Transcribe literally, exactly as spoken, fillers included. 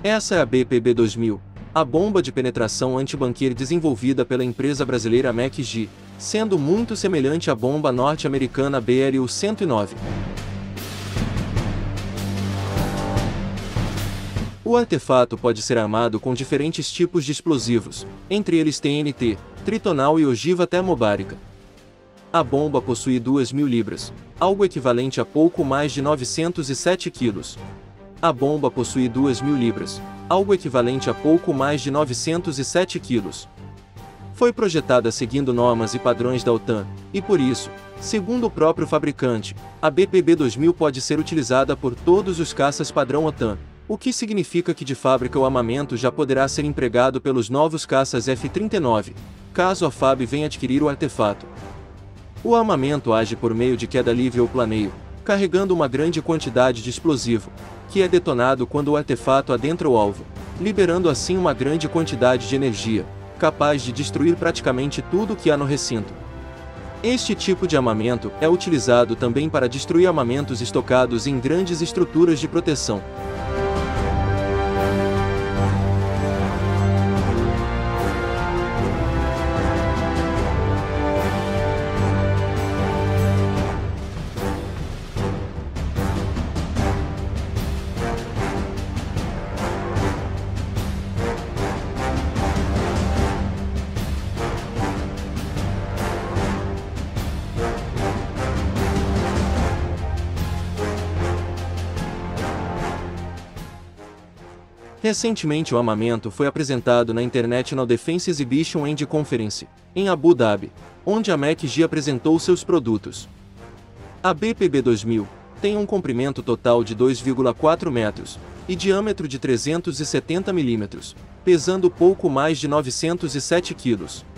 Essa é a B P B dois mil, a bomba de penetração anti-bunker desenvolvida pela empresa brasileira M A C G, sendo muito semelhante à bomba norte-americana B R U cento e nove. O artefato pode ser armado com diferentes tipos de explosivos, entre eles T N T, tritonal e ogiva termobárica. A bomba possui duas mil libras, algo equivalente a pouco mais de novecentos e sete quilos. A bomba possui duas mil libras, algo equivalente a pouco mais de novecentos e sete quilos. Foi projetada seguindo normas e padrões da OTAN, e por isso, segundo o próprio fabricante, a B P B dois mil pode ser utilizada por todos os caças padrão OTAN, o que significa que de fábrica o armamento já poderá ser empregado pelos novos caças F trinta e nove, caso a F A B venha adquirir o artefato. O armamento age por meio de queda livre ou planeio, carregando uma grande quantidade de explosivo, que é detonado quando o artefato adentra o alvo, liberando assim uma grande quantidade de energia, capaz de destruir praticamente tudo o que há no recinto. Este tipo de armamento é utilizado também para destruir armamentos estocados em grandes estruturas de proteção. Recentemente o armamento foi apresentado na International Defense Exhibition and Conference, em Abu Dhabi, onde a M A C G apresentou seus produtos. A B P B dois mil tem um comprimento total de dois vírgula quatro metros e diâmetro de trezentos e setenta milímetros, pesando pouco mais de novecentos e sete quilos.